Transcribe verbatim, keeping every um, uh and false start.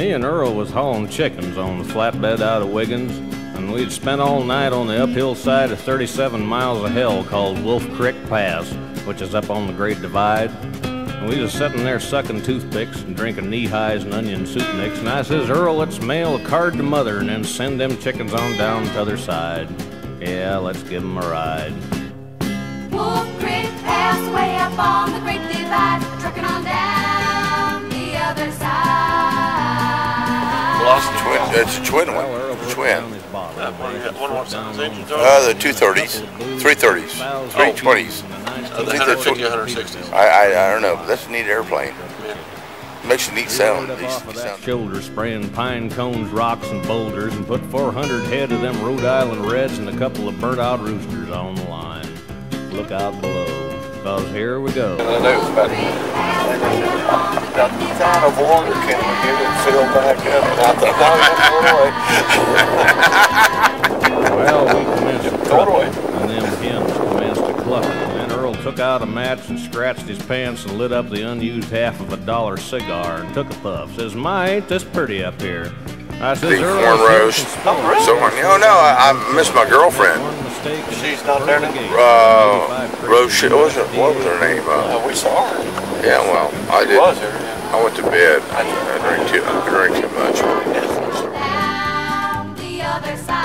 Me and Earl was hauling chickens on the flatbed out of Wiggins, and we'd spent all night on the uphill side of thirty-seven miles of hell called Wolf Creek Pass, which is up on the Great Divide. And we was sitting there sucking toothpicks and drinking knee-highs and onion soup mix, and I says, Earl, let's mail a card to Mother and then send them chickens on down to the other side. Yeah, let's give 'em a ride. Wolf Creek Pass, way up on the Great Divide, trucking on down the other side. Lost the twin. It's a twin one. Twin. Uh, the two thirties, three thirties, three twenties. Uh, the one fifty, one sixties. I, I I don't know, but that's a neat airplane. Makes a neat sound. Off that shoulder spraying pine cones, rocks, and boulders, and put four hundred head of them Rhode Island Reds and a couple of burnt-out roosters on the line. Look out below, cause here we go. I know it's about about a ton of water. Can we get it filled back up? And I thought, no, Well, we commenced to Throw it away. and them hens commenced to clucking. And then Earl took out a match and scratched his pants and lit up the unused half of a dollar cigar and took a puff. Says, "My, ain't this pretty up here?" I says, Big "Earl, corn if you roast. can spell it." So, no, no, I, I miss my girlfriend. One mistake and She's not there now? Uh, Rose, what was, her, what was her name? Uh, we saw her. yeah, well, I She did. was there, yeah. I went to bed. I drank too, I drank too much. Down the other side.